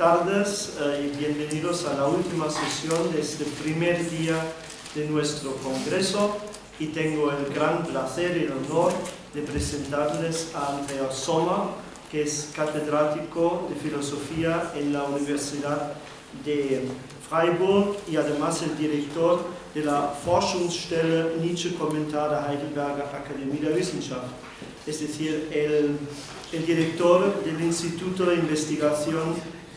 tardes y bienvenidos a la última sesión de este primer día de nuestro congreso, y tengo el gran placer y el honor de presentarles a Andreas Sommer, que es catedrático de filosofía en la Universidad de Freiburg y además el director de la Forschungsstelle Nietzsche-Kommentar der Heidelberger Akademie der Wissenschaft, es decir, el director del Instituto de Investigación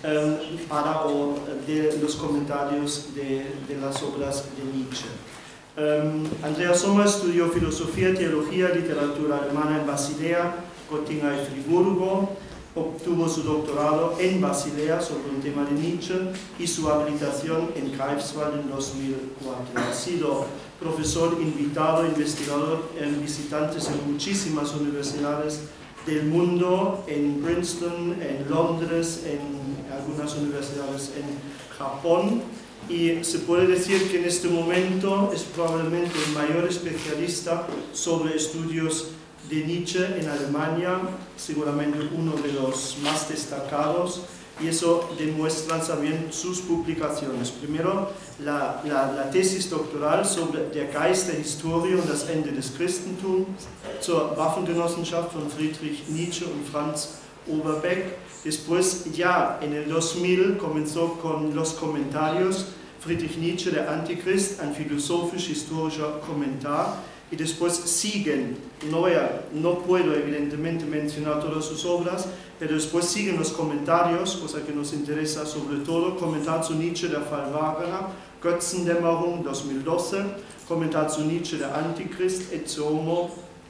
de los comentarios de las obras de Nietzsche. Andreas Sommer estudió filosofía, teología y literatura alemana en Basilea, Göttingen y Friburgo. Obtuvo su doctorado en Basilea sobre un tema de Nietzsche y su habilitación en Greifswald en 2004. Ha sido profesor invitado, investigador, visitantes en muchísimas universidades del mundo, en Princeton, en Londres, en algunas universidades en Japón, y se puede decir que en este momento es probablemente el mayor especialista sobre estudios de Nietzsche en Alemania, seguramente uno de los más destacados, y eso demuestran también sus publicaciones. Primero, la tesis doctoral sobre Der Geist der Historie und das Ende des Christentums zur Waffengenossenschaft von Friedrich Nietzsche und Franz Overbeck. Después, ya en el 2000, comenzó con los comentarios Friedrich Nietzsche, der Antichrist, ein philosophisch-historischer Kommentar. Y después siguen, no puedo evidentemente mencionar todas sus obras, pero después siguen los comentarios, cosa que nos interesa sobre todo: Kommentar zu Nietzsche, der Fall Wagner, Götzendämmerung 2012, Kommentar zu Nietzsche, der Antichrist, Ecce Homo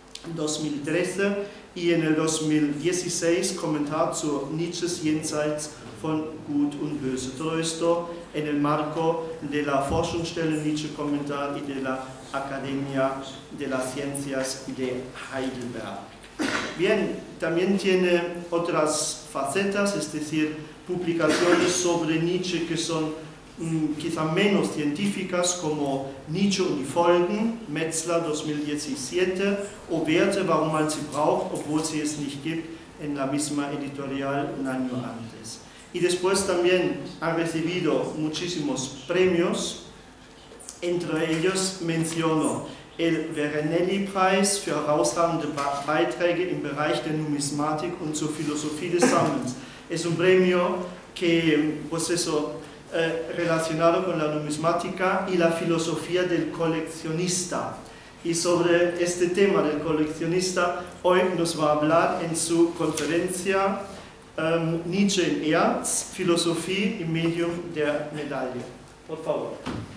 2013, y en el 2016 Kommentar zu Nietzsches Jenseits von Gut und Böse. Todo esto en el marco de la Forschungsstelle Nietzsche-Kommentar y de la Academia de las Ciencias de Heidelberg. Bien, también tiene otras facetas, es decir, publicaciones sobre Nietzsche que son quizá menos científicas, como Nietzsche und die Folgen, Metzler 2017, o Werte, warum man sie braucht, obwohl sie es nicht gibt, en la misma editorial un año antes. Y después también ha recibido muchísimos premios. Entre ellos menciono el Veronelli-Preis für herausragende Beiträge im Bereich der Numismatik und zur Philosophie des Sammelns. Es un premio que, pues eso, relacionado con la numismática y la filosofía del coleccionista. Y sobre este tema del coleccionista, hoy nos va a hablar en su conferencia Nietzsche in Erz, Philosophie im Medium der Medaille. Por favor.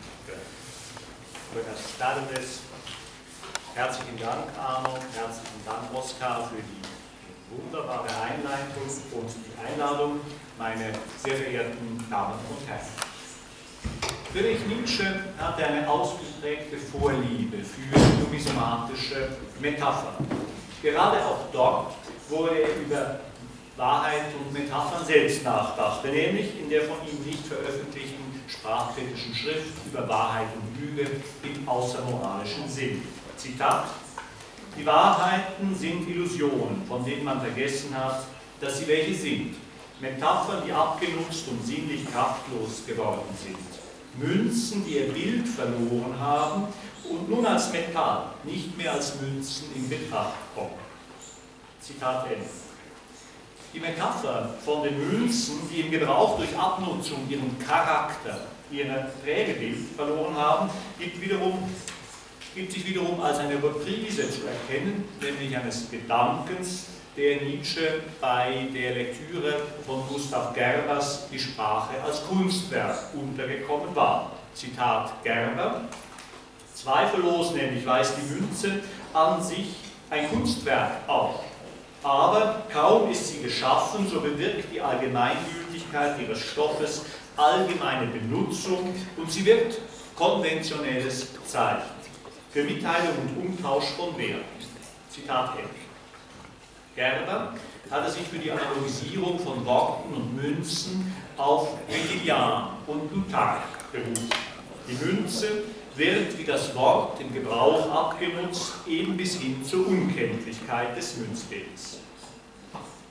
Buenas tardes. Herzlichen Dank, Arno. Herzlichen Dank, Oskar, für die wunderbare Einleitung und die Einladung, meine sehr verehrten Damen und Herren. Friedrich Nietzsche hatte eine ausgeprägte Vorliebe für numismatische Metaphern. Gerade auch dort, wo er über Wahrheit und Metaphern selbst nachdachte, nämlich in der von ihm nicht veröffentlichten sprachkritischen Schrift über Wahrheit und Lüge im außermoralischen Sinn. Zitat: Die Wahrheiten sind Illusionen, von denen man vergessen hat, dass sie welche sind. Metaphern, die abgenutzt und sinnlich kraftlos geworden sind. Münzen, die ihr Bild verloren haben und nun als Metall, nicht mehr als Münzen in Betracht kommen. Zitat Ende. Die Metapher von den Münzen, die im Gebrauch durch Abnutzung ihren Charakter, ihr Prägebild verloren haben, gibt sich wiederum als eine Reprise zu erkennen, nämlich eines Gedankens, der Nietzsche bei der Lektüre von Gustav Gerbers Die Sprache als Kunstwerk untergekommen war. Zitat Gerber: Zweifellos nämlich weist die Münze an sich ein Kunstwerk auf. Aber kaum ist sie geschaffen, so bewirkt die Allgemeingültigkeit ihres Stoffes allgemeine Benutzung und sie wird konventionelles Zeichen für Mitteilung und Umtausch von Wert. Zitat Ende. Gerber hatte sich für die Analogisierung von Worten und Münzen auf Modiglian und Plutarch berufen. Die Münze wird wie das Wort im Gebrauch abgenutzt, eben bis hin zur Unkenntlichkeit des Münzbilds.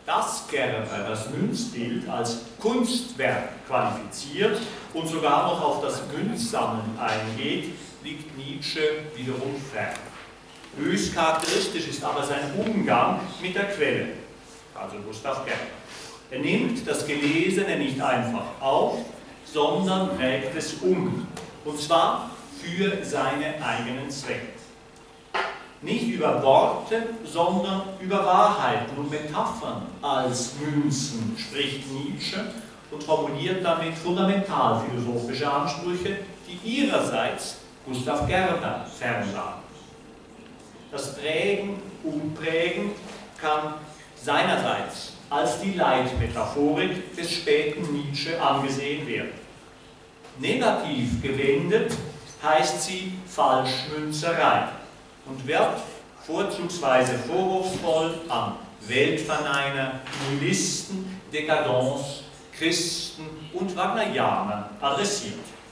dass Gerber das Münzbild als Kunstwerk qualifiziert und sogar noch auf das Münzsammeln eingeht, liegt Nietzsche wiederum fern. Höchst charakteristisch ist aber sein Umgang mit der Quelle, also Gustav Gerber. Er nimmt das Gelesene nicht einfach auf, sondern prägt es um, und zwar für seine eigenen Zwecke. Nicht über Worte, sondern über Wahrheiten und Metaphern als Münzen spricht Nietzsche und formuliert damit fundamental philosophische Ansprüche, die ihrerseits Gustav Gerber fernlagen. Das Prägen, Umprägen kann seinerseits als die Leitmetaphorik des späten Nietzsche angesehen werden. Negativ gewendet heißt sie Falschmünzerei und wird vorzugsweise vorwurfsvoll an Weltverneiner, Nihilisten, Dekadence, Christen und Wagnerianer adressiert.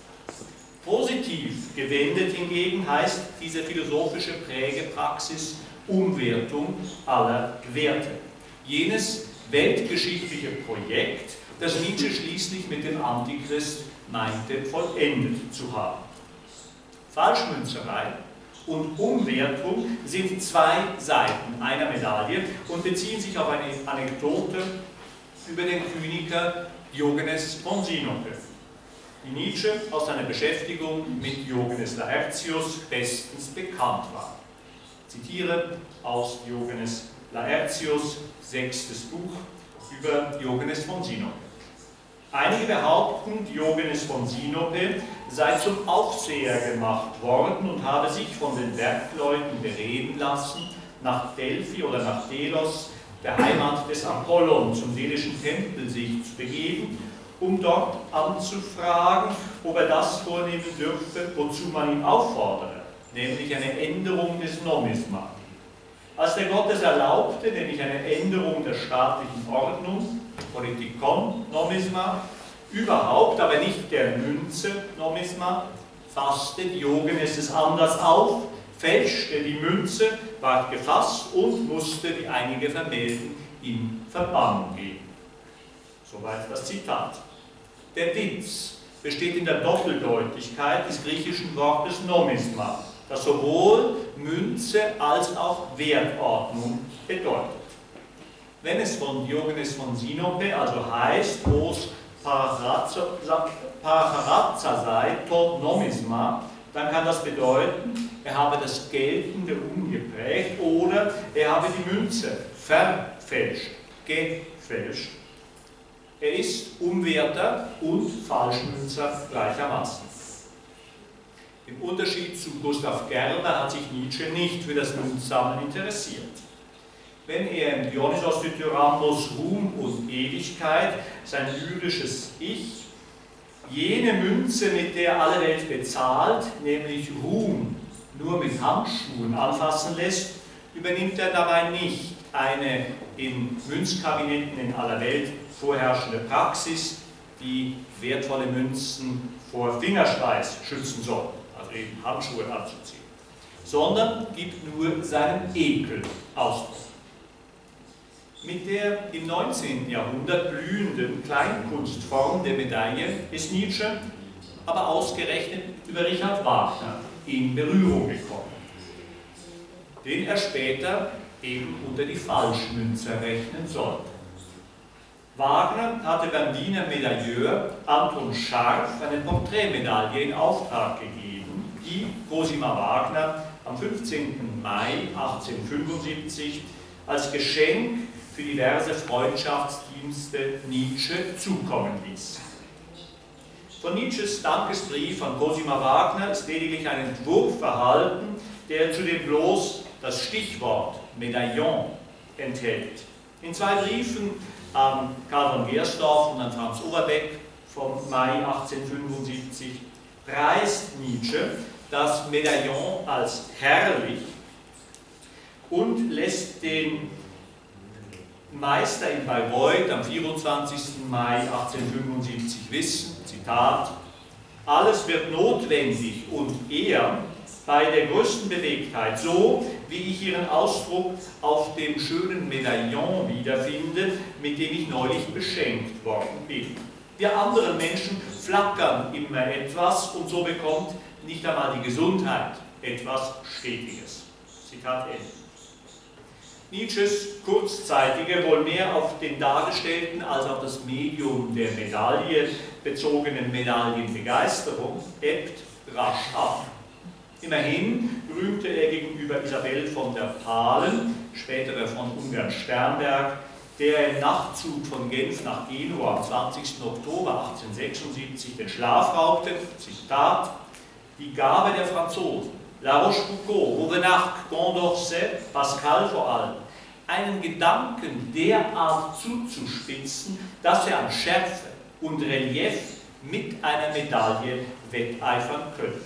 Positiv gewendet hingegen heißt diese philosophische Prägepraxis Umwertung aller Werte. Jenes weltgeschichtliche Projekt, das Nietzsche schließlich mit dem Antichrist meinte, vollendet zu haben. Falschmünzerei und Umwertung sind zwei Seiten einer Medaille und beziehen sich auf eine Anekdote über den Kyniker Diogenes von Sinope, die Nietzsche aus seiner Beschäftigung mit Diogenes Laertius bestens bekannt war. Ich zitiere aus Diogenes Laertius, 6. Buch, über Diogenes von Sinope. Einige behaupten, Diogenes von Sinope sei zum Aufseher gemacht worden und habe sich von den Werkleuten bereden lassen, nach Delphi oder nach Delos, der Heimat des Apollon, zum delischen Tempel sich zu begeben, um dort anzufragen, ob er das vornehmen dürfe, wozu man ihn auffordere, nämlich eine Änderung des Nomisma. Als der Gott es erlaubte, nämlich eine Änderung der staatlichen Ordnung, Politikon, Nomisma, überhaupt, aber nicht der Münze, Nomisma, fasste Diogenes es anders auf, fälschte die Münze, ward gefasst und musste, wie einige vermelden, in Verbannung gehen. Soweit das Zitat. Der Witz besteht in der Doppeldeutigkeit des griechischen Wortes Nomisma, das sowohl Münze als auch Wertordnung bedeutet. Wenn es von Diogenes von Sinope also heißt, os paracharatza sei tot nomisma, dann kann das bedeuten, er habe das Geltende umgeprägt oder er habe die Münze verfälscht, gefälscht. Er ist Umwerter und Falschmünzer gleichermaßen. Im Unterschied zu Gustav Gerber hat sich Nietzsche nicht für das Münzsammeln interessiert. Wenn er im Dionysos Dithyrambos Ruhm und Ewigkeit sein lyrisches Ich, jene Münze, mit der alle Welt bezahlt, nämlich Ruhm, nur mit Handschuhen anfassen lässt, übernimmt er dabei nicht eine in Münzkabinetten in aller Welt vorherrschende Praxis, die wertvolle Münzen vor Fingerschweiß schützen soll, also eben Handschuhe anzuziehen, sondern gibt nur seinen Ekel Ausdruck. Mit der im 19. Jahrhundert blühenden Kleinkunstform der Medaille ist Nietzsche aber ausgerechnet über Richard Wagner in Berührung gekommen, den er später eben unter die Falschmünzer rechnen sollte. Wagner hatte beim Wiener Medailleur Anton Scharf eine Porträtmedaille in Auftrag gegeben, die Cosima Wagner am 15. Mai 1875 als Geschenk für diverse Freundschaftsdienste Nietzsche zukommen ließ. Von Nietzsches Dankesbrief an Cosima Wagner ist lediglich ein Entwurf erhalten, der zudem bloß das Stichwort Medaillon enthält. In zwei Briefen an Karl von Gersdorf und an Franz Overbeck vom Mai 1875 preist Nietzsche das Medaillon als herrlich und lässt den Meister in Bayreuth am 24. Mai 1875 wissen, Zitat, alles wird notwendig und er, bei der größten Bewegtheit, so wie ich Ihren Ausdruck auf dem schönen Medaillon wiederfinde, mit dem ich neulich beschenkt worden bin. Wir anderen Menschen flackern immer etwas und so bekommt nicht einmal die Gesundheit etwas Stetiges. Zitat Ende. Nietzsches kurzzeitige, wohl mehr auf den dargestellten als auf das Medium der Medaille bezogenen Medaillenbegeisterung ebbt rasch ab. Immerhin rühmte er gegenüber Isabel von der Palen, spätere von Ungarn-Sternberg, der im Nachtzug von Genf nach Genua am 20. Oktober 1876 den Schlaf raubte, Zitat, die Gabe der Franzosen, La Rochefoucauld, Rauvenarc, Condorcet, Pascal vor allem, einen Gedanken derart zuzuspitzen, dass er an Schärfe und Relief mit einer Medaille wetteifern könnte.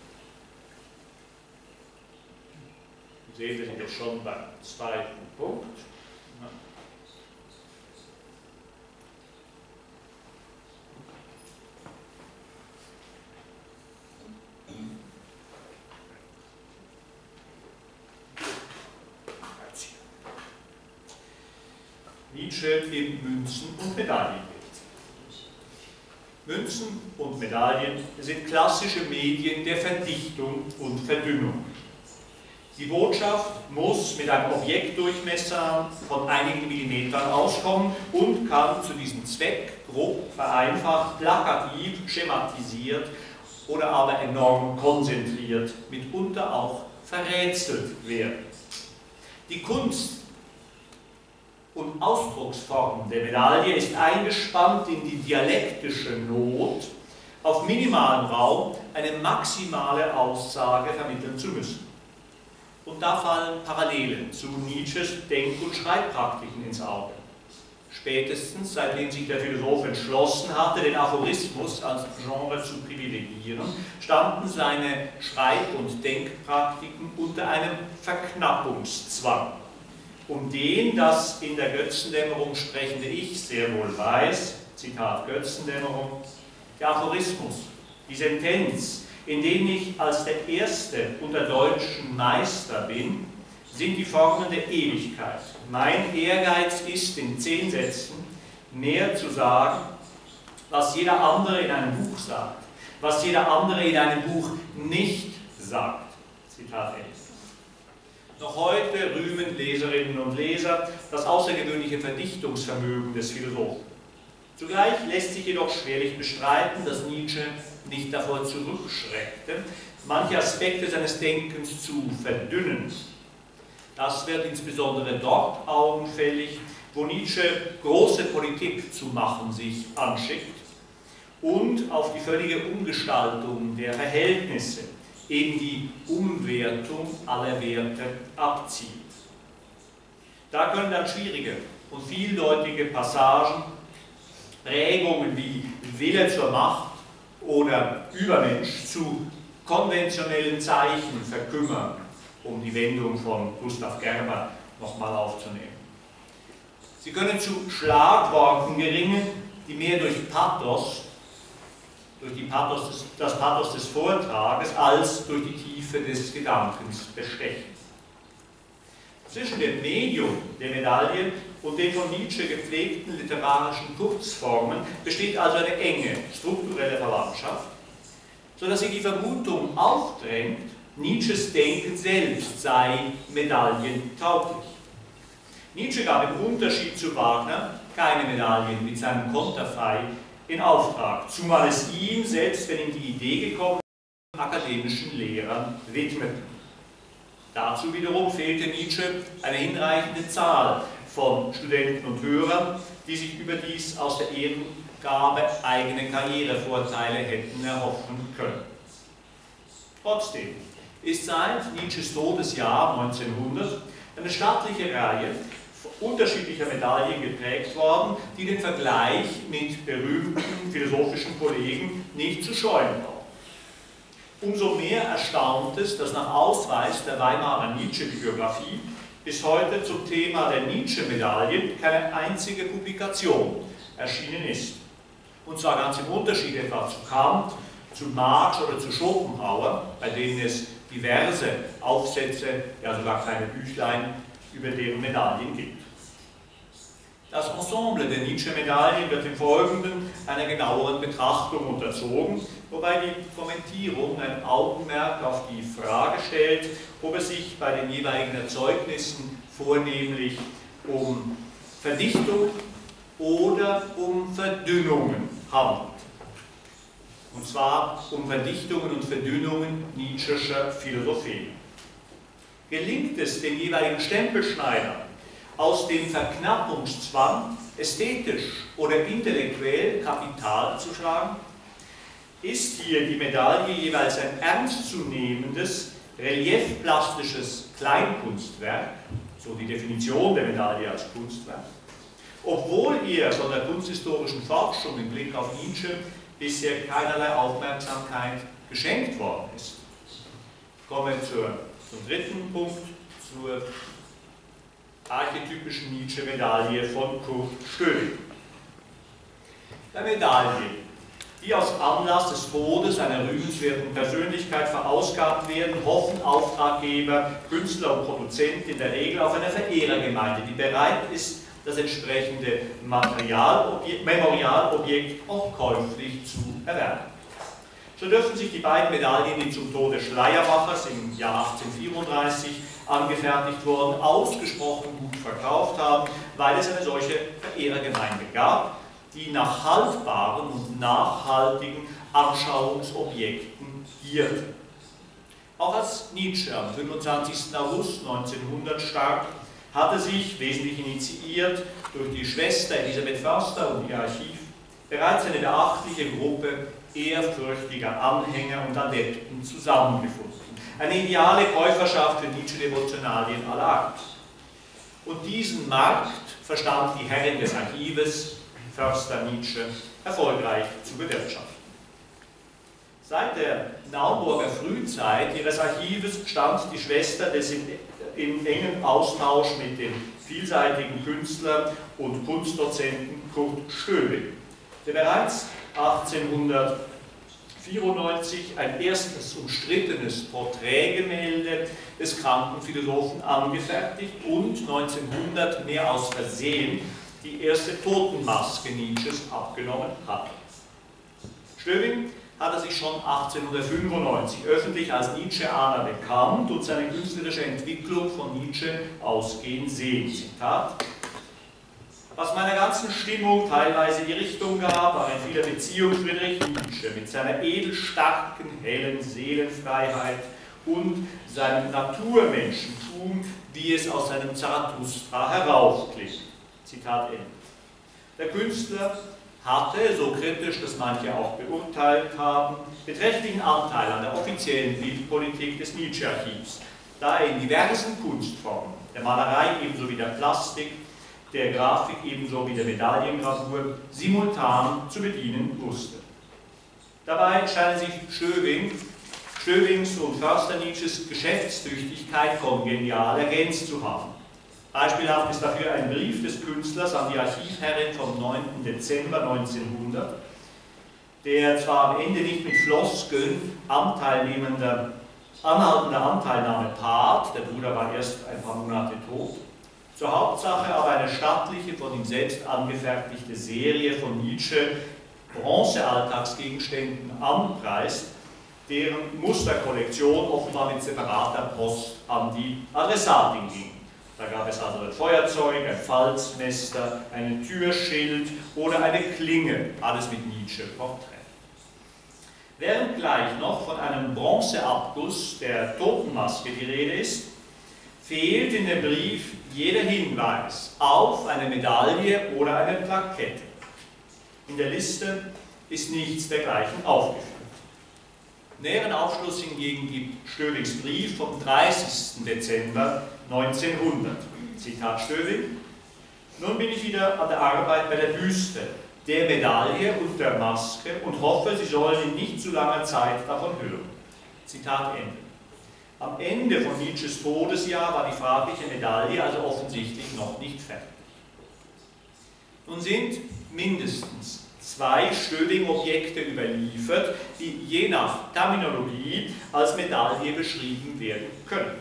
Sehen wir das schon beim zweiten Punkt. Nietzsche im Münzen- und Medaillenbild. Münzen und Medaillen sind klassische Medien der Verdichtung und Verdünnung. Die Botschaft muss mit einem Objektdurchmesser von einigen Millimetern auskommen und kann zu diesem Zweck grob vereinfacht, plakativ, schematisiert oder aber enorm konzentriert, mitunter auch verrätselt werden. Die Kunst und Ausdrucksform der Medaille ist eingespannt in die dialektische Not, auf minimalem Raum eine maximale Aussage vermitteln zu müssen. Und da fallen Parallelen zu Nietzsches Denk- und Schreibpraktiken ins Auge. Spätestens seitdem sich der Philosoph entschlossen hatte, den Aphorismus als Genre zu privilegieren, standen seine Schreib- und Denkpraktiken unter einem Verknappungszwang, um den das in der Götzendämmerung sprechende Ich sehr wohl weiß, Zitat Götzendämmerung, der Aphorismus, die Sentenz, in denen ich als der Erste unter deutschen Meister bin, sind die Formen der Ewigkeit. Mein Ehrgeiz ist, in 10 Sätzen mehr zu sagen, was jeder andere in einem Buch sagt, was jeder andere in einem Buch nicht sagt. Zitat Ende. Noch heute rühmen Leserinnen und Leser das außergewöhnliche Verdichtungsvermögen des Philosophen. Zugleich lässt sich jedoch schwerlich bestreiten, dass Nietzsche nicht davor zurückschreckte, manche Aspekte seines Denkens zu verdünnen. Das wird insbesondere dort augenfällig, wo Nietzsche große Politik zu machen sich anschickt und auf die völlige Umgestaltung der Verhältnisse, eben die Umwertung aller Werte abzieht. Da können dann schwierige und vieldeutige Passagen, Prägungen wie Wille zur Macht oder Übermensch zu konventionellen Zeichen verkümmern, um die Wendung von Gustav Gerber nochmal aufzunehmen. Sie können zu Schlagworten geringen, die mehr durch Pathos, das Pathos des Vortrages, als durch die Tiefe des Gedankens bestechen. Zwischen dem Medium der Medaille und den von Nietzsche gepflegten literarischen Kurzformen besteht also eine enge strukturelle Verwandtschaft, sodass sich die Vermutung aufdrängt, Nietzsches Denken selbst sei medaillentauglich. Nietzsche gab im Unterschied zu Wagner keine Medaillen mit seinem Konterfei in Auftrag, zumal es ihm, selbst wenn ihm die Idee gekommen ist, akademischen Lehrern widmete. Dazu wiederum fehlte Nietzsche eine hinreichende Zahl von Studenten und Hörern, die sich überdies aus der Ehrengabe eigene Karrierevorteile hätten erhoffen können. Trotzdem ist seit Nietzsches Todesjahr 1900 eine stattliche Reihe unterschiedlicher Medaillen geprägt worden, die den Vergleich mit berühmten philosophischen Kollegen nicht zu scheuen brauchen. Umso mehr erstaunt es, dass nach Ausweis der Weimarer Nietzsche-Bibliografie bis heute zum Thema der Nietzsche-Medaillen keine einzige Publikation erschienen ist. Und zwar ganz im Unterschied etwa zu Kant, zu Marx oder zu Schopenhauer, bei denen es diverse Aufsätze, ja sogar kleine Büchlein über deren Medaillen gibt. Das Ensemble der Nietzsche-Medaillen wird im Folgenden einer genaueren Betrachtung unterzogen, wobei die Kommentierung ein Augenmerk auf die Frage stellt, ob es sich bei den jeweiligen Erzeugnissen vornehmlich um Verdichtung oder um Verdünnungen handelt. Und zwar um Verdichtungen und Verdünnungen Nietzschescher Philosophie. Gelingt es den jeweiligen Stempelschneidern, aus dem Verknappungszwang ästhetisch oder intellektuell Kapital zu schlagen? Ist hier die Medaille jeweils ein ernstzunehmendes, reliefplastisches Kleinkunstwerk, so die Definition der Medaille als Kunstwerk, obwohl ihr von der kunsthistorischen Forschung im Blick auf Nietzsche bisher keinerlei Aufmerksamkeit geschenkt worden ist? Kommen wir zum dritten Punkt, zur archetypischen Nietzsche-Medaille von Kurt Störing. Der Medaille, die aus Anlass des Todes einer rühmenswerten Persönlichkeit verausgabt werden, hoffen Auftraggeber, Künstler und Produzenten in der Regel auf eine Verehrergemeinde, die bereit ist, das entsprechende Memorialobjekt auch käuflich zu erwerben. So dürfen sich die beiden Medaillen, die zum Tode Schleiermachers im Jahr 1834 angefertigt wurden, ausgesprochen gut verkauft haben, weil es eine solche Verehrergemeinde gab, die nach haltbaren und nachhaltigen Anschauungsobjekten gierte. Auch als Nietzsche am 25. August 1900 starb, hatte sich, wesentlich initiiert durch die Schwester Elisabeth Förster und ihr Archiv, bereits eine beachtliche Gruppe ehrfürchtiger Anhänger und Adepten zusammengefunden. Eine ideale Käuferschaft für Nietzsche-Devotionalien aller Art. Und diesen Markt verstand die Herrin des Archives, Förster Nietzsche, erfolgreich zu bewirtschaften. Seit der Naumburger Frühzeit ihres Archives stand die Schwester im engen Austausch mit dem vielseitigen Künstler und Kunstdozenten Kurt Störing, der bereits 1894 ein erstes umstrittenes Porträtgemälde des kranken Philosophen angefertigt und 1900 mehr aus Versehen die erste Totenmaske Nietzsches abgenommen hat. Störing hatte sich schon 1895 öffentlich als Nietzscheaner bekannt und seine künstlerische Entwicklung von Nietzsche ausgehen sehen. Zitat: Was meiner ganzen Stimmung teilweise die Richtung gab, war in vieler Beziehung Friedrich Nietzsche mit seiner edelstarken, hellen Seelenfreiheit und seinem Naturmenschentum, wie es aus seinem Zarathustra heraufklingt. Zitat Ende. Der Künstler hatte, so kritisch das manche auch beurteilt haben, beträchtlichen Anteil an der offiziellen Bildpolitik des Nietzsche-Archivs, da er in diversen Kunstformen, der Malerei ebenso wie der Plastik, der Grafik ebenso wie der Medaillengravur, simultan zu bedienen wusste. Dabei scheinen sich Stöwings und Förster Nietzsches Geschäftstüchtigkeit kongenial ergänzt zu haben. Beispielhaft ist dafür ein Brief des Künstlers an die Archivherrin vom 9. Dezember 1900, der zwar am Ende nicht mit Floskeln anhaltender Anteilnahme paart, der Bruder war erst ein paar Monate tot, zur Hauptsache aber eine stattliche, von ihm selbst angefertigte Serie von Nietzsche Bronze-Alltagsgegenständen anpreist, deren Musterkollektion offenbar mit separater Post an die Adressatin ging. Da gab es also ein Feuerzeug, ein Falzmesser, ein Türschild oder eine Klinge, alles mit Nietzsche-Porträt. Während gleich noch von einem Bronzeabguss der Totenmaske die Rede ist, fehlt in dem Brief jeder Hinweis auf eine Medaille oder eine Plakette. In der Liste ist nichts dergleichen aufgeführt. Näheren Aufschluss hingegen gibt Störings Brief vom 30. Dezember 1900. Zitat Störing: Nun bin ich wieder an der Arbeit bei der Büste, der Medaille und der Maske und hoffe, Sie sollen in nicht zu langer Zeit davon hören. Zitat Ende. Am Ende von Nietzsches Todesjahr war die fragliche Medaille also offensichtlich noch nicht fertig. Nun sind mindestens 2 Stöding-Objekte überliefert, die je nach Terminologie als Medaille beschrieben werden können.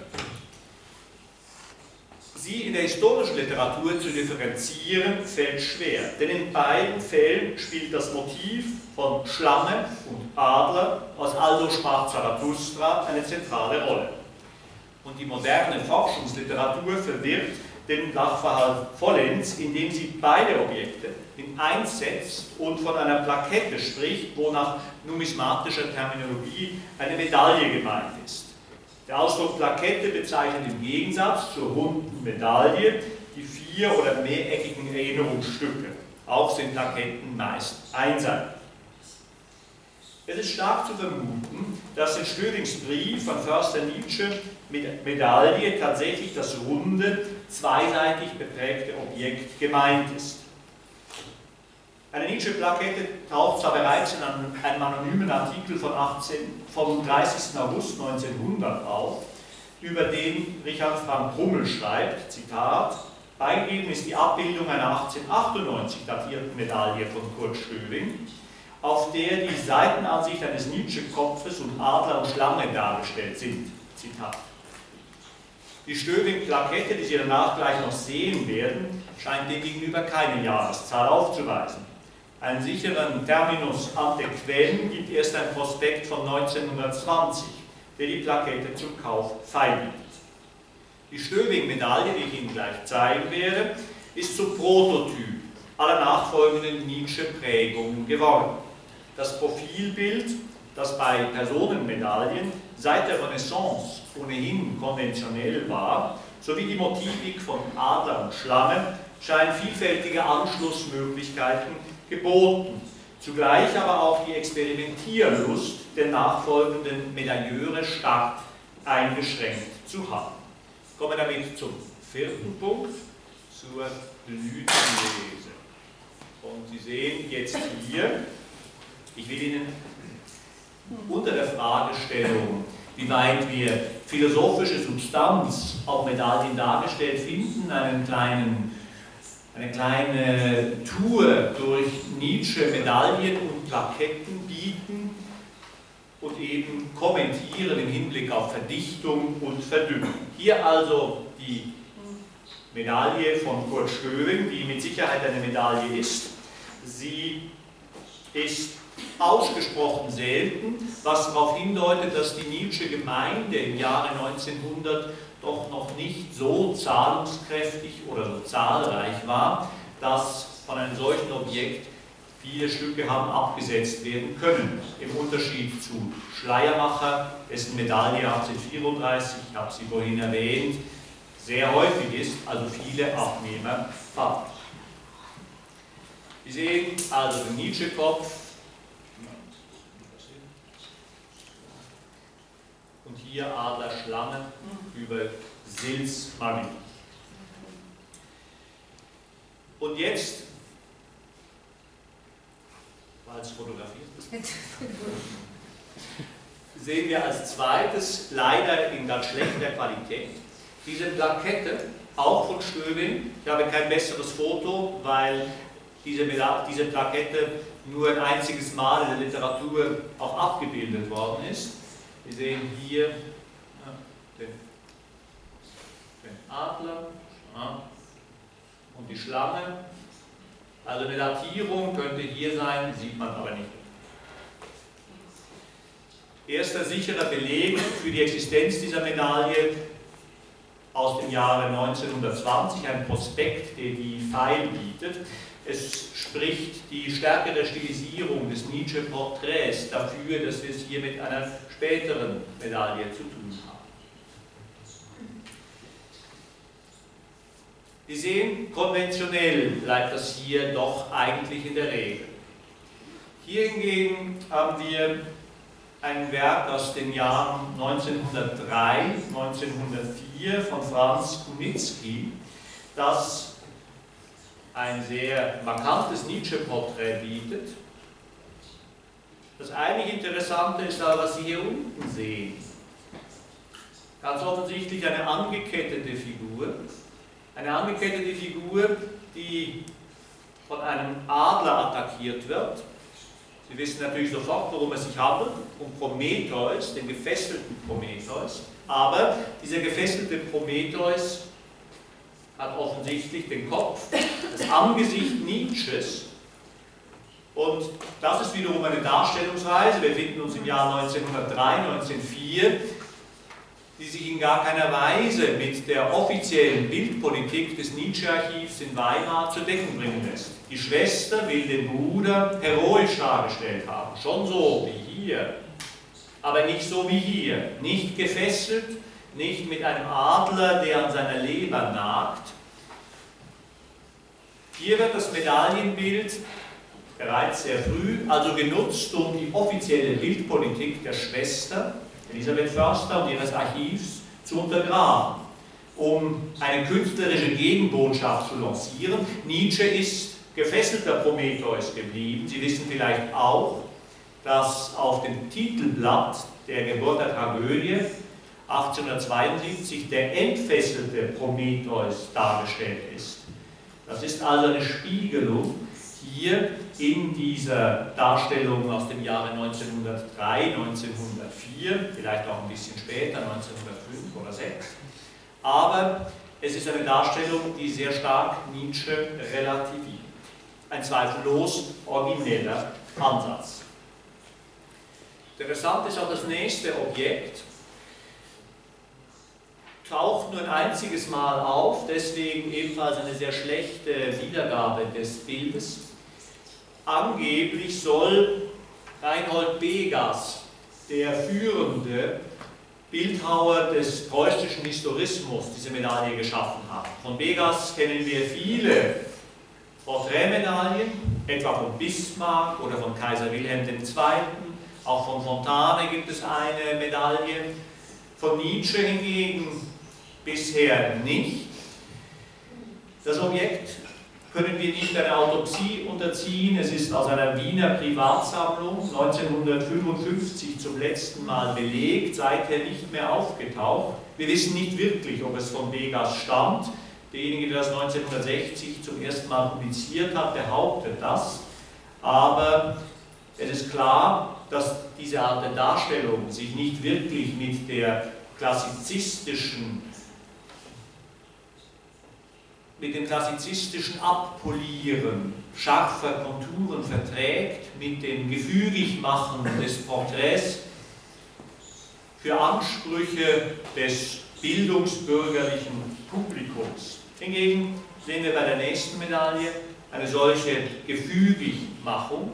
Sie in der historischen Literatur zu differenzieren, fällt schwer, denn in beiden Fällen spielt das Motiv von Schlange und Adler aus Aldo sprach Zarathustra eine zentrale Rolle. Und die moderne Forschungsliteratur verwirrt den Sachverhalt vollends, indem sie beide Objekte in eins setzt und von einer Plakette spricht, wo nach numismatischer Terminologie eine Medaille gemeint ist. Der Ausdruck Plakette bezeichnet im Gegensatz zur runden Medaille die 4 oder mehreckigen Erinnerungsstücke. Auch sind Plaketten meist einseitig. Es ist stark zu vermuten, dass in Stödings Brief von Förster Nietzsche mit Medaille tatsächlich das runde, zweiseitig beprägte Objekt gemeint ist. Eine Nietzsche-Plakette taucht zwar bereits in einem anonymen Artikel vom 30. August 1900 auf, über den Richard Frank Brummel schreibt, Zitat, beigegeben ist die Abbildung einer 1898 datierten Medaille von Kurt Stöding, auf der die Seitenansicht eines Nietzsche-Kopfes und Adler und Schlange dargestellt sind. Zitat. Die Stöding-Plakette, die Sie danach gleich noch sehen werden, scheint demgegenüber keine Jahreszahl aufzuweisen. Einen sicheren Terminus ante quem gibt erst ein Prospekt von 1920, der die Plakette zum Kauf feilbietet. Die Stöding-Medaille, die ich Ihnen gleich zeigen werde, ist zum Prototyp aller nachfolgenden Nietzsche-Prägungen geworden. Das Profilbild, das bei Personenmedaillen seit der Renaissance ohnehin konventionell war, sowie die Motivik von Adler und Schlange, scheinen vielfältige Anschlussmöglichkeiten geboten, zugleich aber auch die Experimentierlust der nachfolgenden Medailleure stark eingeschränkt zu haben. Ich komme damit zum 4. Punkt, zur Blütenlese. Und Sie sehen jetzt hier, ich will Ihnen unter der Fragestellung, wie weit wir philosophische Substanz auf Medaillen dargestellt finden, eine kleine Tour durch Nietzsche Medaillen und Plaketten bieten und eben kommentieren im Hinblick auf Verdichtung und Verdünnung. Hier also die Medaille von Kurt Stöding, die mit Sicherheit eine Medaille ist. Sie ist ausgesprochen selten, was darauf hindeutet, dass die Nietzsche-Gemeinde im Jahre 1900 doch noch nicht so zahlungskräftig oder so zahlreich war, dass von einem solchen Objekt viele Stücke haben abgesetzt werden können. Im Unterschied zu Schleiermacher, dessen Medaille 1834, ich habe sie vorhin erwähnt, sehr häufig ist, also viele Abnehmer fand. Sie sehen also den Nietzsche-Kopf und hier Adler Schlange über Sils Magie. Und jetzt, weil es fotografiert ist, sehen wir als zweites, leider in ganz schlechter Qualität, diese Plakette, auch von Stöding. Ich habe kein besseres Foto, weil diese Plakette nur ein einziges Mal in der Literatur auch abgebildet worden ist. Wir sehen hier den Adler und die Schlange. Also eine Datierung könnte hier sein, sieht man aber nicht. Erster sicherer Beleg für die Existenz dieser Medaille aus dem Jahre 1920, ein Prospekt, der die Pfeil bietet. Es spricht die stärkere Stilisierung des Nietzsche-Porträts dafür, dass wir es hier mit einer späteren Medaille zu tun haben. Sie sehen, konventionell bleibt das hier doch eigentlich in der Regel. Hier hingegen haben wir ein Werk aus den Jahren 1903, 1904 von Franz Kunitzki, das ein sehr markantes Nietzsche-Porträt bietet. Das eigentlich Interessante ist aber, was Sie hier unten sehen. Ganz offensichtlich eine angekettete Figur. Eine angekettete Figur, die von einem Adler attackiert wird. Sie wissen natürlich sofort, worum es sich handelt, um Prometheus, den gefesselten Prometheus. Aber dieser gefesselte Prometheus hat offensichtlich den Kopf, das Angesicht Nietzsches. Und das ist wiederum eine Darstellungsweise, wir befinden uns im Jahr 1903, 1904, die sich in gar keiner Weise mit der offiziellen Bildpolitik des Nietzsche-Archivs in Weimar zu decken bringen lässt. Die Schwester will den Bruder heroisch dargestellt haben, schon so wie hier, aber nicht so wie hier, nicht gefesselt, nicht mit einem Adler, der an seiner Leber nagt. Hier wird das Medaillenbild bereits sehr früh also genutzt, um die offizielle Bildpolitik der Schwester Elisabeth Förster und ihres Archivs zu untergraben, um eine künstlerische Gegenbotschaft zu lancieren. Nietzsche ist gefesselter Prometheus geblieben. Sie wissen vielleicht auch, dass auf dem Titelblatt der Geburt der Tragödie 1872 der entfesselte Prometheus dargestellt ist. Das ist also eine Spiegelung hier in dieser Darstellung aus dem Jahre 1903, 1904, vielleicht auch ein bisschen später, 1905 oder 1906. Aber es ist eine Darstellung, die sehr stark Nietzsche relativiert. Ein zweifellos origineller Ansatz. Interessant ist auch das nächste Objekt. Taucht nur ein einziges Mal auf, deswegen ebenfalls eine sehr schlechte Wiedergabe des Bildes. Angeblich soll Reinhold Begas, der führende Bildhauer des preußischen Historismus, diese Medaille geschaffen haben. Von Begas kennen wir viele Porträtmedaillen, etwa von Bismarck oder von Kaiser Wilhelm II., auch von Fontane gibt es eine Medaille, von Nietzsche hingegen bisher nicht. Das Objekt können wir nicht einer Autopsie unterziehen. Es ist aus einer Wiener Privatsammlung 1955 zum letzten Mal belegt, seither nicht mehr aufgetaucht. Wir wissen nicht wirklich, ob es von Begas stammt. Derjenige, der das 1960 zum ersten Mal publiziert hat, behauptet das. Aber es ist klar, dass diese Art der Darstellung sich nicht wirklich mit dem klassizistischen Abpolieren scharfer Konturen verträgt, mit dem Gefügigmachen des Porträts für Ansprüche des bildungsbürgerlichen Publikums. Hingegen sehen wir bei der nächsten Medaille eine solche Gefügigmachung.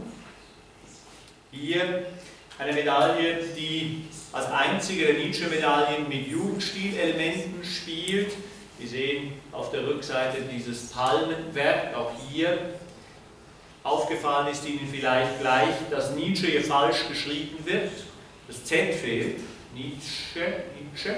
Hier eine Medaille, die als einzige der Nietzsche-Medaillen mit Jugendstilelementen spielt. Sie sehen auf der Rückseite dieses Palmenwerk, auch hier. Aufgefallen ist Ihnen vielleicht gleich, dass Nietzsche hier falsch geschrieben wird. Das Z fehlt. Nietzsche.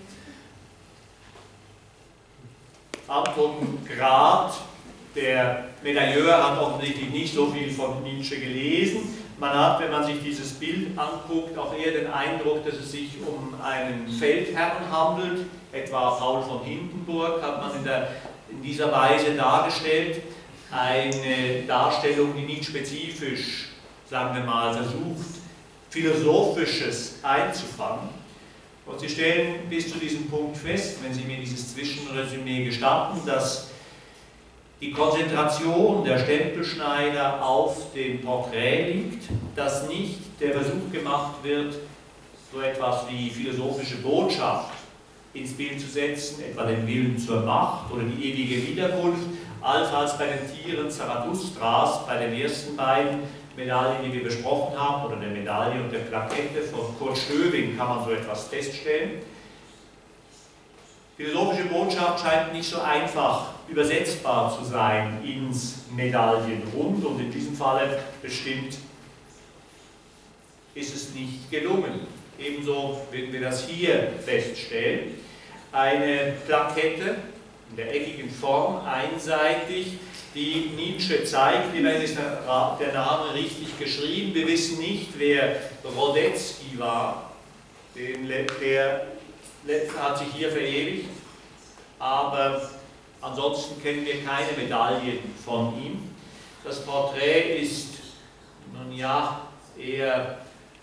Anton Grad, der Medailleur, hat offensichtlich nicht so viel von Nietzsche gelesen. Man hat, wenn man sich dieses Bild anguckt, auch eher den Eindruck, dass es sich um einen Feldherrn handelt. Etwa Paul von Hindenburg hat man in dieser Weise dargestellt. Eine Darstellung, die nicht spezifisch, sagen wir mal, versucht, Philosophisches einzufangen. Und Sie stellen bis zu diesem Punkt fest, wenn Sie mir dieses Zwischenresümee gestatten, dass die Konzentration der Stempelschneider auf dem Porträt liegt, dass nicht der Versuch gemacht wird, so etwas wie philosophische Botschaft ins Bild zu setzen, etwa den Willen zur Macht oder die ewige Wiederkunft, allenfalls bei den Tieren Zarathustras, bei den ersten beiden Medaillen, die wir besprochen haben, oder der Medaille und der Plakette von Kurt Stöbing kann man so etwas feststellen. Philosophische Botschaft scheint nicht so einfach übersetzbar zu sein ins Medaillenrund und in diesem Falle bestimmt ist es nicht gelungen. Ebenso werden wir das hier feststellen. Eine Plakette in der eckigen Form, einseitig, die Nietzsche zeigt. Immerhin ist der Name richtig geschrieben. Wir wissen nicht, wer Rodezki war. Der hat sich hier verewigt. Aber ansonsten kennen wir keine Medaillen von ihm. Das Porträt ist, nun ja, eher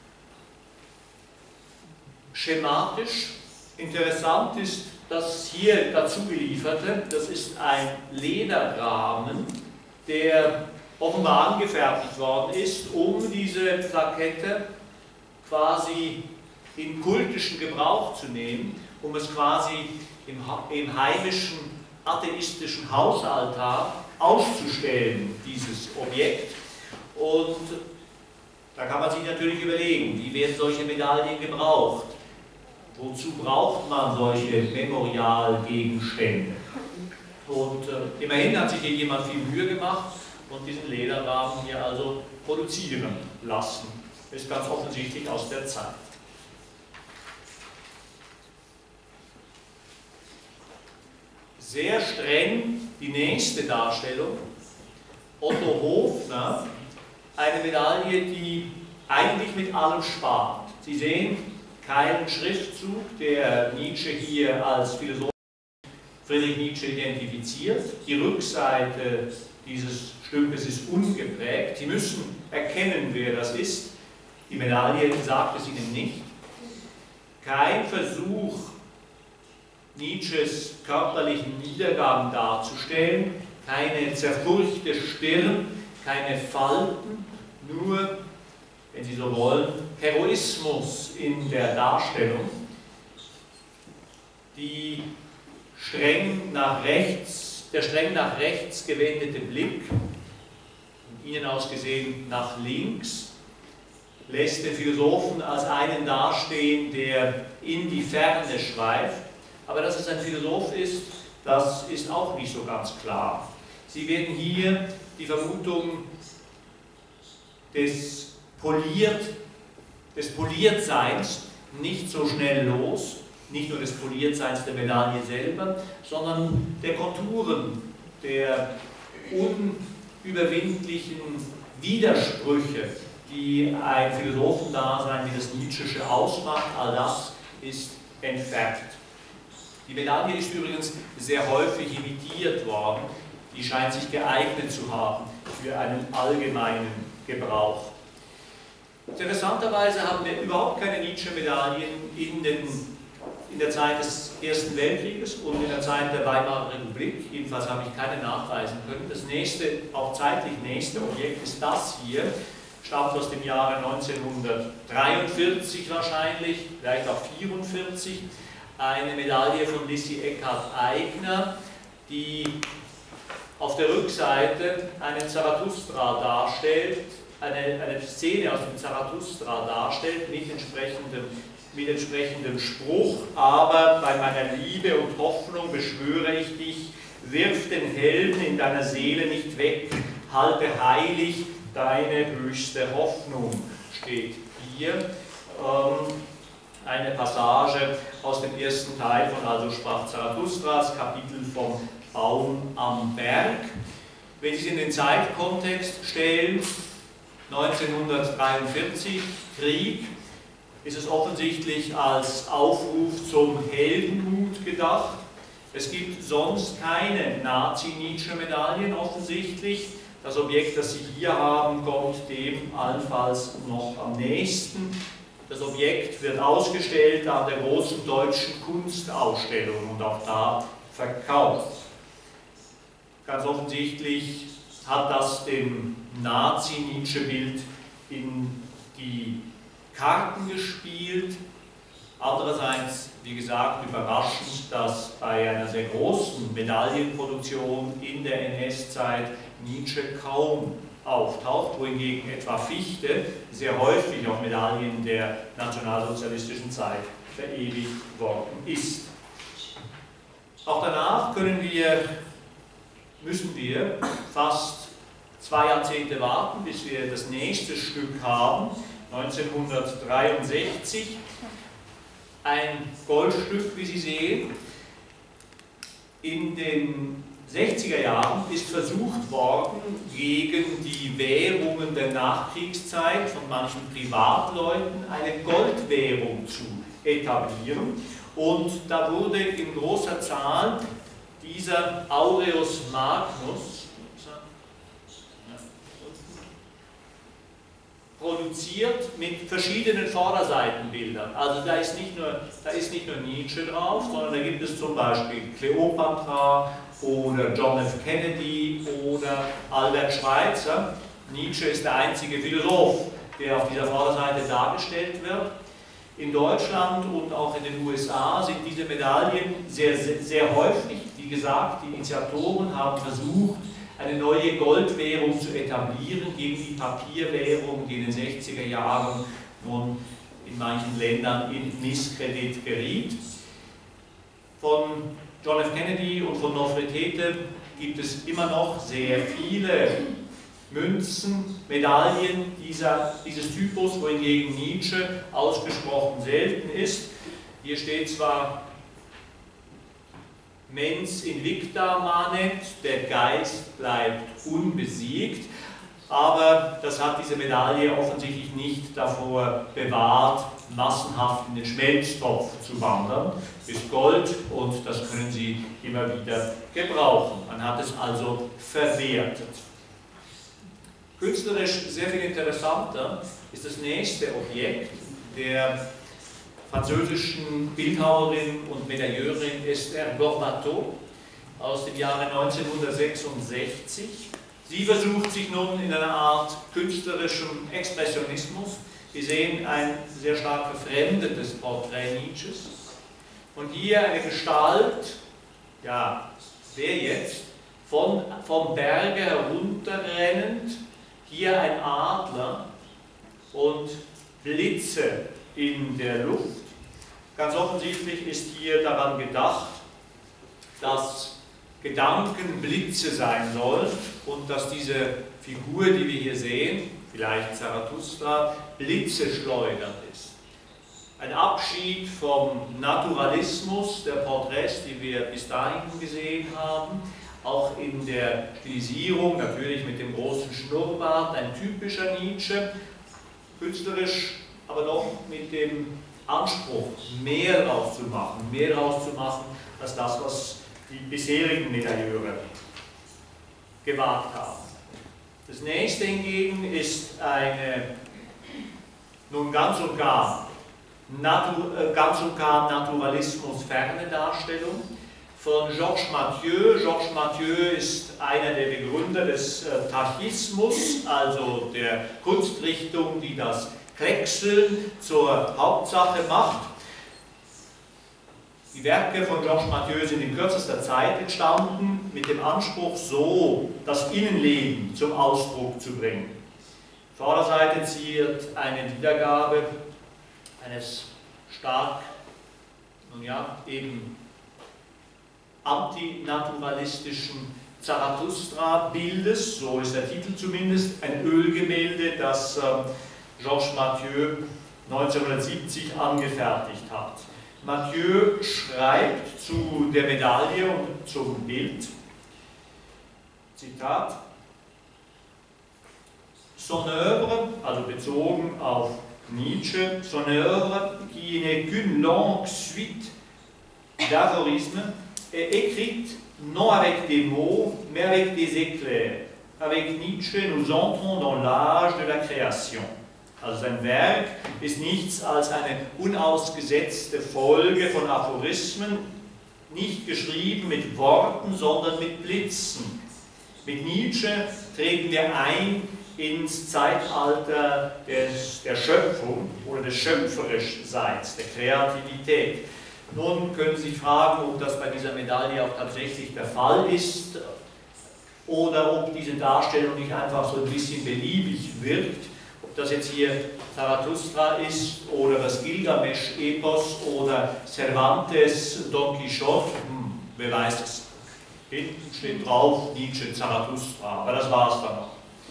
schematisch. Interessant ist das hier dazu gelieferte, das ist ein Lederrahmen, der offenbar angefertigt worden ist, um diese Plakette quasi in kultischen Gebrauch zu nehmen, um es quasi im heimischen atheistischen Hausaltar auszustellen, dieses Objekt. Und da kann man sich natürlich überlegen, wie werden solche Medaillen gebraucht? Wozu braucht man solche Memorialgegenstände? Und immerhin hat sich hier jemand viel Mühe gemacht und diesen Lederrahmen hier also produzieren lassen. Ist ganz offensichtlich aus der Zeit. Sehr streng die nächste Darstellung. Otto Hofner, eine Medaille, die eigentlich mit allem spart. Sie sehen keinen Schriftzug, der Nietzsche hier als Philosoph Friedrich Nietzsche identifiziert. Die Rückseite dieses Stückes ist ungeprägt. Sie müssen erkennen, wer das ist. Die Medaille sagt es Ihnen nicht. Kein Versuch, Nietzsches körperlichen Niedergang darzustellen, keine zerfurchte Stirn, keine Falten, nur, wenn Sie so wollen, Heroismus in der Darstellung. Der streng nach rechts gewendete Blick, von Ihnen aus gesehen nach links, lässt den Philosophen als einen dastehen, der in die Ferne schweift. Aber dass es ein Philosoph ist, das ist auch nicht so ganz klar. Sie werden hier die Vermutung des Poliertseins nicht so schnell los, nicht nur des Poliertseins der Medaille selber, sondern der Konturen, der unüberwindlichen Widersprüche, die ein Philosophendasein wie das Nietzschesche ausmacht, all das ist entfernt. Die Medaille ist übrigens sehr häufig imitiert worden, die scheint sich geeignet zu haben für einen allgemeinen Gebrauch. Interessanterweise haben wir überhaupt keine Nietzsche-Medaillen in der Zeit des Ersten Weltkrieges und in der Zeit der Weimarer Republik. Jedenfalls habe ich keine nachweisen können. Das nächste, auch zeitlich nächste Objekt ist das hier, stammt aus dem Jahre 1943 wahrscheinlich, vielleicht auch 1944. Eine Medaille von Lissy Eckhardt-Eigner, die auf der Rückseite einen Zarathustra darstellt, eine Szene aus dem Zarathustra darstellt, mit entsprechendem Spruch, aber bei meiner Liebe und Hoffnung beschwöre ich dich, wirf den Helm in deiner Seele nicht weg, halte heilig deine höchste Hoffnung, steht hier. Eine Passage aus dem ersten Teil von Also sprach Zarathustras, Kapitel vom Baum am Berg. Wenn Sie es in den Zeitkontext stellen, 1943, Krieg, ist es offensichtlich als Aufruf zum Heldenmut gedacht. Es gibt sonst keine Nazi-Nietzsche-Medaillen offensichtlich. Das Objekt, das Sie hier haben, kommt dem allenfalls noch am nächsten. Das Objekt wird ausgestellt an der großen deutschen Kunstausstellung und auch da verkauft. Ganz offensichtlich hat das dem Nazi-Nietzsche-Bild in die Karten gespielt. Andererseits, wie gesagt, überraschend, dass bei einer sehr großen Medaillenproduktion in der NS-Zeit Nietzsche kaum auftaucht, wohingegen etwa Fichte sehr häufig auf Medaillen der nationalsozialistischen Zeit verewigt worden ist. Auch danach müssen wir fast 2 Jahrzehnte warten, bis wir das nächste Stück haben, 1963. Ein Goldstück, wie Sie sehen. In den 60er Jahren ist versucht worden, gegen die Währungen der Nachkriegszeit von manchen Privatleuten eine Goldwährung zu etablieren. Und da wurde in großer Zahl dieser Aureus Magnus, produziert mit verschiedenen Vorderseitenbildern. Also da ist nicht nur Nietzsche drauf, sondern da gibt es zum Beispiel Kleopatra oder John F. Kennedy oder Albert Schweitzer. Nietzsche ist der einzige Philosoph, der auf dieser Vorderseite dargestellt wird. In Deutschland und auch in den USA sind diese Medaillen sehr, sehr, sehr häufig. Wie gesagt, die Initiatoren haben versucht, eine neue Goldwährung zu etablieren gegen die Papierwährung, die in den 60er Jahren nun in manchen Ländern in Misskredit geriet. Von John F. Kennedy und von Nofretete gibt es immer noch sehr viele Münzen, Medaillen dieses Typus, wohingegen Nietzsche ausgesprochen selten ist. Hier steht zwar Mens invicta manet, der Geist bleibt unbesiegt, aber das hat diese Medaille offensichtlich nicht davor bewahrt, massenhaft in den Schmelztopf zu wandern. Ist Gold und das können Sie immer wieder gebrauchen. Man hat es also verwertet. Künstlerisch sehr viel interessanter ist das nächste Objekt der französischen Bildhauerin und Medailleurin Esther Gormatot aus dem Jahre 1966. Sie versucht sich nun in einer Art künstlerischem Expressionismus. Wir sehen ein sehr stark verfremdetes Porträt Nietzsches. Und hier eine Gestalt, ja, wer jetzt, vom Berge herunterrennend, hier ein Adler und Blitze in der Luft. Ganz offensichtlich ist hier daran gedacht, dass Gedanken Blitze sein sollen und dass diese Figur, die wir hier sehen, vielleicht Zarathustra, Blitze schleudert ist. Ein Abschied vom Naturalismus der Porträts, die wir bis dahin gesehen haben, auch in der Stilisierung, natürlich mit dem großen Schnurrbart, ein typischer Nietzsche, künstlerisch, aber doch mit dem Anspruch, mehr rauszumachen als das, was die bisherigen Medailleure gewagt haben. Das nächste hingegen ist eine nun ganz und gar naturalismusferne Darstellung von Georges Mathieu. Georges Mathieu ist einer der Begründer des Tachismus, also der Kunstrichtung, die das Kleckseln zur Hauptsache macht. Die Werke von Georges Mathieu sind in kürzester Zeit entstanden, mit dem Anspruch, so das Innenleben zum Ausdruck zu bringen. Vorderseite ziert eine Wiedergabe eines stark, nun ja, eben antinaturalistischen Zarathustra-Bildes, so ist der Titel zumindest, ein Ölgemälde, das Georges Mathieu 1970 angefertigt hat. Mathieu schreibt zu der Medaille und zum Bild, Zitat, son œuvre, also bezogen auf Nietzsche, son œuvre qui n'est qu'une longue suite d'aphorismes est écrite non avec des mots, mais avec des éclairs. Avec Nietzsche, nous entrons dans l'âge de la création. Also sein Werk ist nichts als eine unausgesetzte Folge von Aphorismen, nicht geschrieben mit Worten, sondern mit Blitzen. Mit Nietzsche treten wir ein ins Zeitalter der Schöpfung oder des Schöpferischseins, der Kreativität. Nun können Sie sich fragen, ob das bei dieser Medaille auch tatsächlich der Fall ist oder ob diese Darstellung nicht einfach so ein bisschen beliebig wirkt. Ob das jetzt hier Zarathustra ist oder das Gilgamesch-Epos oder Cervantes Don Quixote, wer weiß es. Hinten steht drauf Nietzsche, Zarathustra, aber das war es dann noch.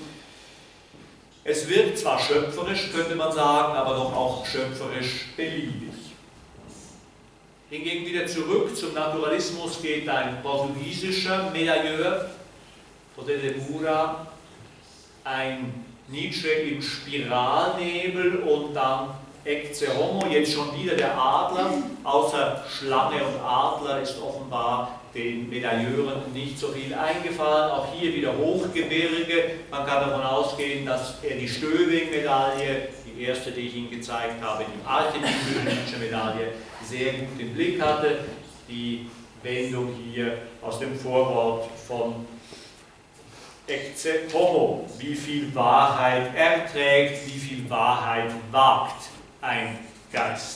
Es wirkt zwar schöpferisch, könnte man sagen, aber doch auch schöpferisch beliebig. Hingegen wieder zurück zum Naturalismus geht ein portugiesischer Medailleur, José de Moura, ein Nietzsche im Spiralnebel und dann Ecce Homo, jetzt schon wieder der Adler. Außer Schlange und Adler ist offenbar den Medailleuren nicht so viel eingefallen. Auch hier wieder Hochgebirge. Man kann davon ausgehen, dass er die Stöving-Medaille, die erste, die ich Ihnen gezeigt habe, die archetypische Nietzsche-Medaille, sehr gut im Blick hatte. Die Wendung hier aus dem Vorwort von Ecce Homo, wie viel Wahrheit erträgt, wie viel Wahrheit wagt ein Geist.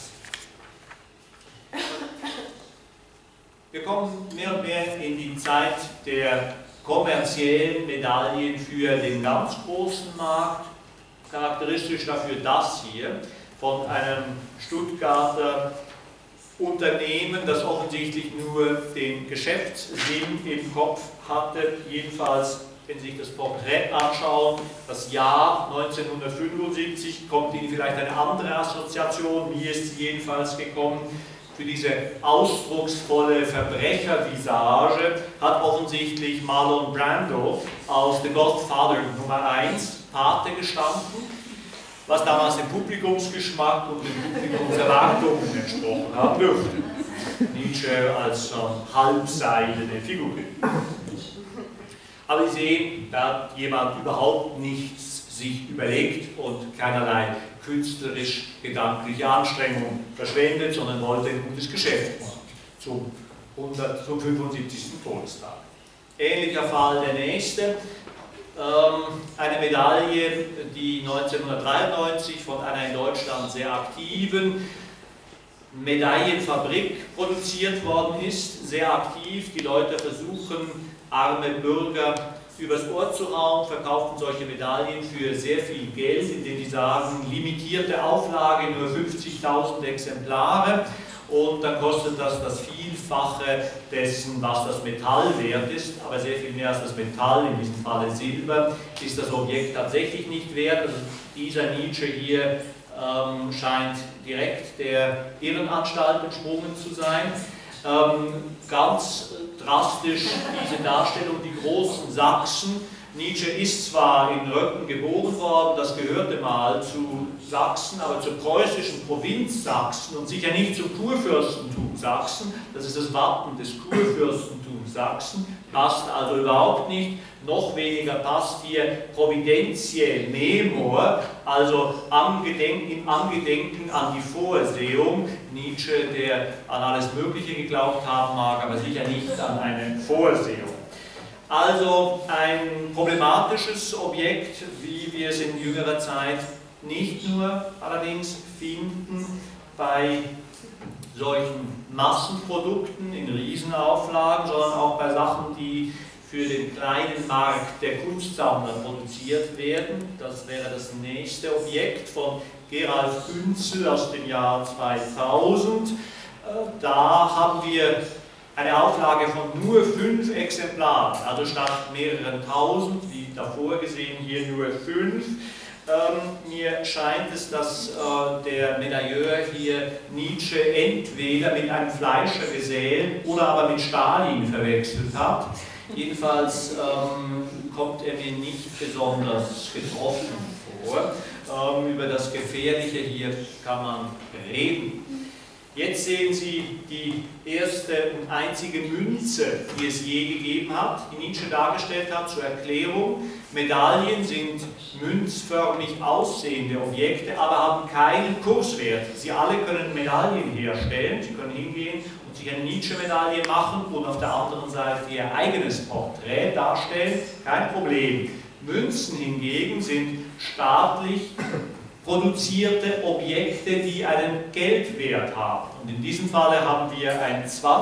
Wir kommen mehr und mehr in die Zeit der kommerziellen Medaillen für den ganz großen Markt. Charakteristisch dafür das hier von einem Stuttgarter Unternehmen, das offensichtlich nur den Geschäftssinn im Kopf hatte, jedenfalls, wenn Sie sich das Porträt anschauen, das Jahr 1975, kommt Ihnen vielleicht eine andere Assoziation, mir ist sie jedenfalls gekommen. Für diese ausdrucksvolle Verbrechervisage hat offensichtlich Marlon Brando aus The Godfather Nummer 1 Pate gestanden, was damals dem Publikumsgeschmack und den Publikumserwartungen entsprochen haben dürfte. Nietzsche als halbseidene Figur. Aber Sie sehen, da hat jemand überhaupt nichts sich überlegt und keinerlei künstlerisch-gedankliche Anstrengung verschwendet, sondern wollte ein gutes Geschäft machen zum 75. Todestag. Ähnlicher Fall der nächste. Eine Medaille, die 1993 von einer in Deutschland sehr aktiven Medaillenfabrik produziert worden ist. Sehr aktiv, die Leute versuchen, arme Bürger übers Ohr zu hauen, verkauften solche Medaillen für sehr viel Geld, indem die sagen, limitierte Auflage, nur 50.000 Exemplare. Und dann kostet das das Vielfache dessen, was das Metall wert ist, aber sehr viel mehr als das Metall, in diesem Falle Silber, ist das Objekt tatsächlich nicht wert. Also dieser Nietzsche hier scheint direkt der Irrenanstalt entsprungen zu sein. Ganz drastisch diese Darstellung, die großen Sachsen. Nietzsche ist zwar in Röcken geboren worden, das gehörte mal zu Sachsen, aber zur preußischen Provinz Sachsen und sicher nicht zum Kurfürstentum Sachsen. Das ist das Wappen des Kurfürstentums Sachsen, passt also überhaupt nicht. Noch weniger passt hier Providentiae Memor, also im Angedenken an die Vorsehung. Nietzsche, der an alles Mögliche geglaubt haben mag, aber sicher nicht an eine Vorsehung. Also ein problematisches Objekt, wie wir es in jüngerer Zeit nicht nur allerdings finden bei solchen Massenprodukten in Riesenauflagen, sondern auch bei Sachen, die für den kleinen Markt der Kunstsammler produziert werden. Das wäre das nächste Objekt von Gerald Günzel aus dem Jahr 2000. Da haben wir eine Auflage von nur 5 Exemplaren, also statt mehreren tausend, wie davor gesehen, hier nur 5. Mir scheint es, dass der Medailleur hier Nietzsche entweder mit einem Fleischergesell oder aber mit Stalin verwechselt hat. Jedenfalls kommt er mir nicht besonders getroffen vor. Über das Gefährliche hier kann man reden. Jetzt sehen Sie die erste und einzige Münze, die es je gegeben hat, die Nietzsche dargestellt hat, zur Erklärung. Medaillen sind münzförmig aussehende Objekte, aber haben keinen Kurswert. Sie alle können Medaillen herstellen, Sie können hingehen und sich eine Nietzsche-Medaille machen und auf der anderen Seite Ihr eigenes Porträt darstellen, kein Problem. Münzen hingegen sind staatlich produzierte Objekte, die einen Geldwert haben. Und in diesem Falle haben wir ein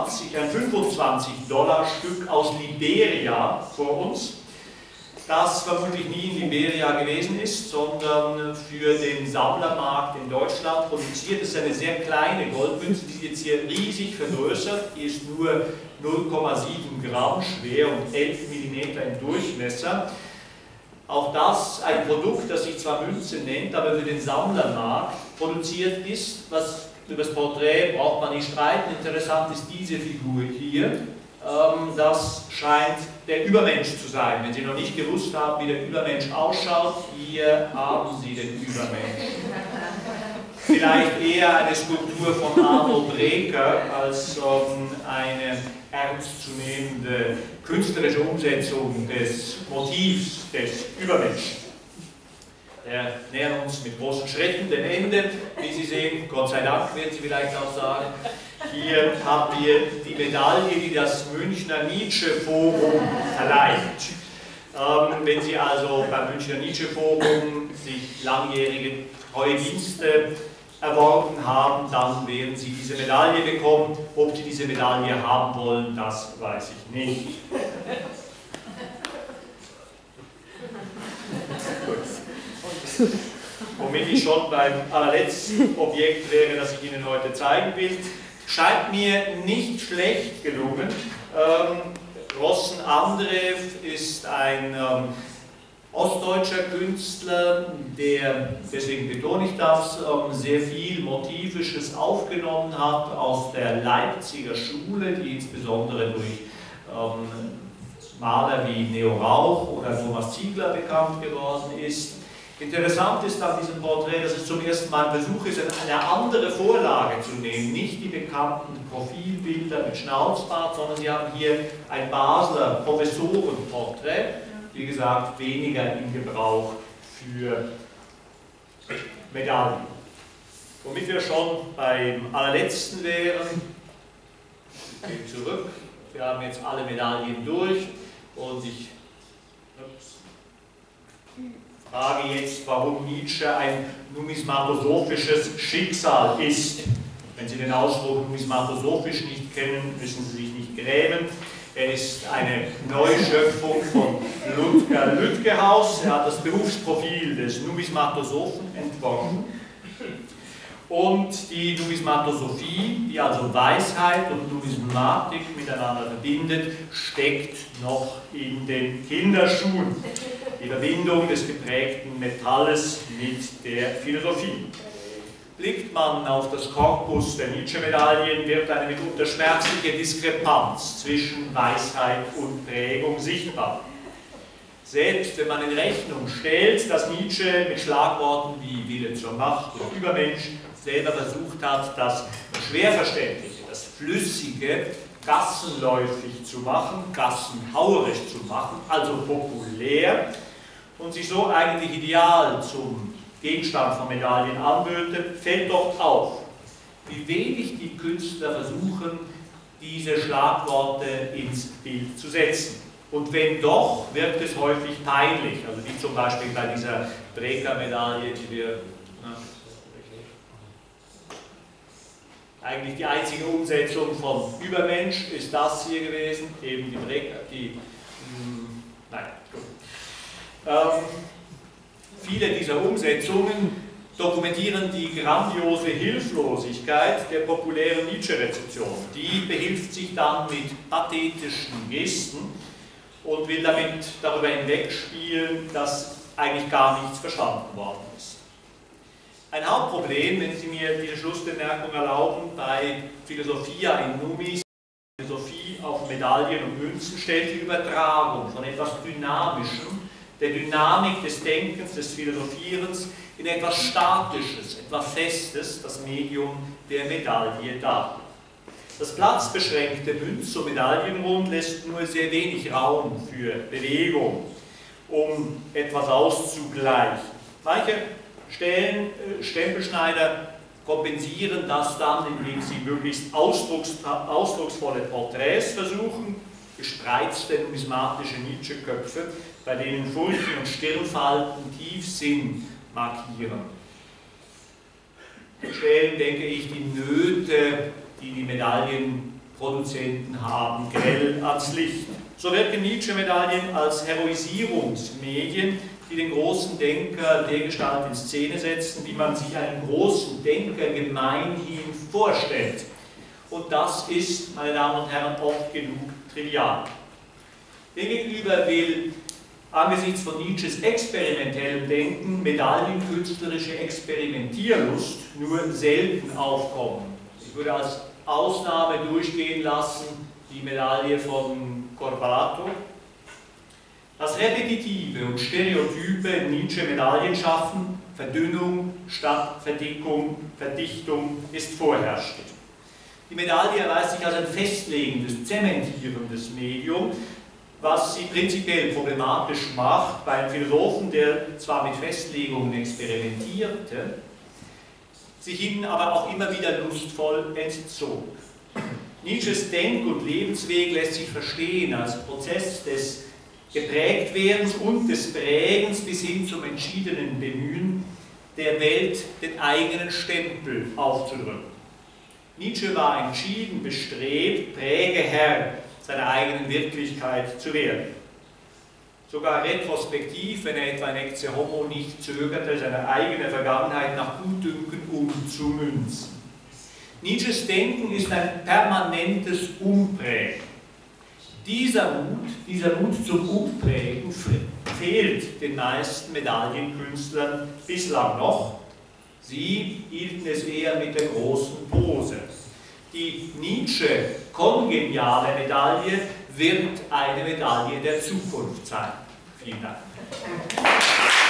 25-$-Stück aus Liberia vor uns, das vermutlich nie in Liberia gewesen ist, sondern für den Sammlermarkt in Deutschland produziert. Es ist eine sehr kleine Goldmünze, die ist jetzt hier riesig vergrößert, die ist nur 0,7 Gramm schwer und 11 mm im Durchmesser. Auch das ein Produkt, das sich zwar Münze nennt, aber für den Sammlermarkt produziert ist. Was über das Porträt braucht man nicht streiten. Interessant ist diese Figur hier. Das scheint der Übermensch zu sein. Wenn Sie noch nicht gewusst haben, wie der Übermensch ausschaut, hier haben Sie den Übermensch. vielleicht eher eine Skulptur von Arnold Breker als eine ernstzunehmende künstlerische Umsetzung des Motivs des Übermenschen. Wir nähern uns mit großen Schritten dem Ende. Wie Sie sehen, Gott sei Dank, werden Sie vielleicht auch sagen. Hier haben wir die Medaille, die das Münchner Nietzsche-Forum verleiht. Wenn Sie also beim Münchner Nietzsche-Forum sich langjährige treue Dienste erworben haben, dann werden Sie diese Medaille bekommen. Ob Sie diese Medaille haben wollen, das weiß ich nicht. Womit ich schon beim allerletzten Objekt wäre, das ich Ihnen heute zeigen will, scheint mir nicht schlecht gelungen. Rossen Andreev ist ein ostdeutscher Künstler, der, deswegen betone ich das, sehr viel Motivisches aufgenommen hat aus der Leipziger Schule, die insbesondere durch Maler wie Neo Rauch oder Thomas Ziegler bekannt geworden ist. Interessant ist an diesem Porträt, dass es zum ersten Mal ein Versuch ist, eine andere Vorlage zu nehmen. Nicht die bekannten Profilbilder mit Schnauzbart, sondern Sie haben hier ein Basler Professorenporträt. Wie gesagt, weniger in Gebrauch für Medaillen. Womit wir schon beim allerletzten wären, ich gehe zurück, wir haben jetzt alle Medaillen durch und ich frage jetzt, warum Nietzsche ein numismatosophisches Schicksal ist. Wenn Sie den Ausdruck numismatosophisch nicht kennen, müssen Sie sich nicht grämen. Er ist eine Neuschöpfung von Ludger Lütgehaus. Er hat das Berufsprofil des Numismatosophen entworfen. Und die Numismatosophie, die also Weisheit und Numismatik miteinander verbindet, steckt noch in den Kinderschuhen. Die Verbindung des geprägten Metalles mit der Philosophie. Blickt man auf das Korpus der Nietzsche-Medaillen, wird eine mitunter schmerzliche Diskrepanz zwischen Weisheit und Prägung sichtbar. Selbst wenn man in Rechnung stellt, dass Nietzsche mit Schlagworten wie Wille zur Macht und Übermensch selber versucht hat, das Schwerverständliche, das Flüssige, gassenläufig zu machen, gassenhauerisch zu machen, also populär, und sich so eigentlich ideal zum Gegenstand von Medaillen anböte, fällt dort auf, wie wenig die Künstler versuchen, diese Schlagworte ins Bild zu setzen. Und wenn doch, wirkt es häufig peinlich, also wie zum Beispiel bei dieser Breker-Medaille, die wir eigentlich die einzige Umsetzung von Übermensch ist das hier gewesen, eben die Breker, nein, gut. Viele dieser Umsetzungen dokumentieren die grandiose Hilflosigkeit der populären Nietzsche-Rezeption. Die behilft sich dann mit pathetischen Gesten und will damit darüber hinwegspielen, dass eigentlich gar nichts verstanden worden ist. Ein Hauptproblem, wenn Sie mir diese Schlussbemerkung erlauben, bei Philosophia in Numis, Philosophie auf Medaillen und Münzen, stellt die Übertragung von etwas Dynamischem, der Dynamik des Denkens, des Philosophierens, in etwas Statisches, etwas Festes, das Medium der Medaille dar. Das platzbeschränkte Münz- und Medaillenrund lässt nur sehr wenig Raum für Bewegung, um etwas auszugleichen. Manche Stempelschneider kompensieren das dann, indem sie möglichst ausdrucksvolle Porträts versuchen, gespreizte numismatische Nietzsche-Köpfe, bei denen Furchen und Stirnfalten Tiefsinn markieren. Stellen, denke ich, die Nöte, die die Medaillenproduzenten haben, grell ans Licht. So wirken Nietzsche-Medaillen als Heroisierungsmedien, die den großen Denker dergestalt in Szene setzen, wie man sich einen großen Denker gemeinhin vorstellt. Und das ist, meine Damen und Herren, oft genug trivial. Demgegenüber will angesichts von Nietzsches experimentellem Denken medaillenkünstlerische Experimentierlust nur selten aufkommen. Ich würde als Ausnahme durchgehen lassen die Medaille von Corbato. Das Repetitive und Stereotype in Nietzsche-Medaillen schaffen, Verdünnung statt Verdickung, Verdichtung ist vorherrschend. Die Medaille erweist sich als ein festlegendes, zementierendes Medium, was sie prinzipiell problematisch macht bei einem Philosophen, der zwar mit Festlegungen experimentierte, sich ihnen aber auch immer wieder lustvoll entzog. Nietzsches Denk- und Lebensweg lässt sich verstehen als Prozess des Geprägtwerdens und des Prägens bis hin zum entschiedenen Bemühen, der Welt den eigenen Stempel aufzudrücken. Nietzsche war entschieden bestrebt, Prägeherr seiner eigenen Wirklichkeit zu werden. Sogar retrospektiv, wenn er etwa in Ecce Homo nicht zögerte, seine eigene Vergangenheit nach Gutdünken umzumünzen. Nietzsches Denken ist ein permanentes Umprägen. Dieser Mut zum Umprägen fehlt den meisten Medaillenkünstlern bislang noch. Sie hielten es eher mit der großen Pose. Die Nietzsche-kongeniale Medaille wird eine Medaille der Zukunft sein. Vielen Dank.